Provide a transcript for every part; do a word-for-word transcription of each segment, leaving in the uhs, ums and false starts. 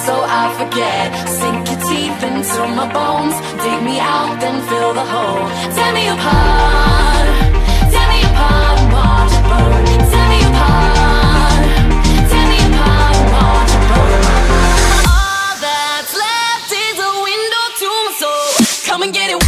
so I forget. Sink your teeth into my bones, dig me out, then fill the hole. Tear me apart, tear me apart and watch it burn. Tear me apart, tear me apart and watch it burn. All that's left is a window to my soul. Come and get it.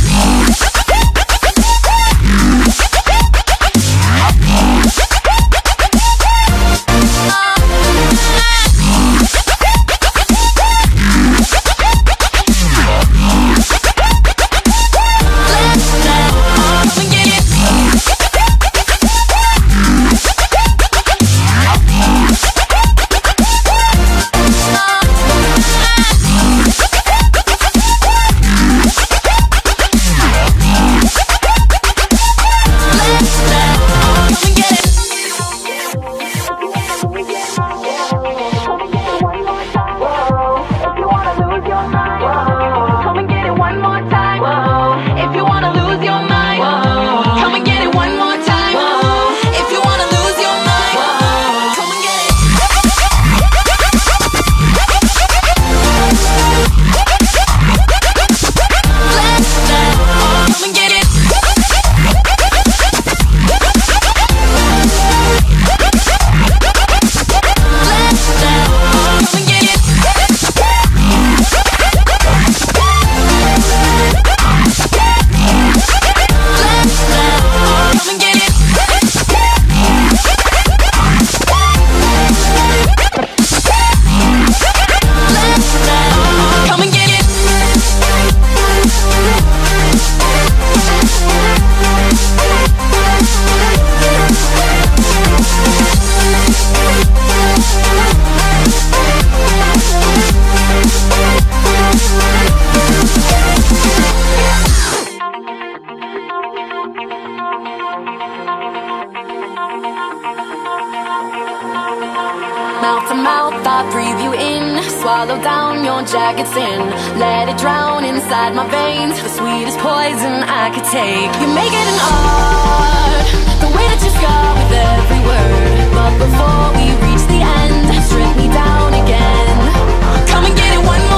Mouth to mouth, I breathe you in. Swallow down your jagged sin. Let it drown inside my veins. The sweetest poison I could take. You make it an art, the way that you scar with every word. But before we reach the end, strip me down again. Come and get it one more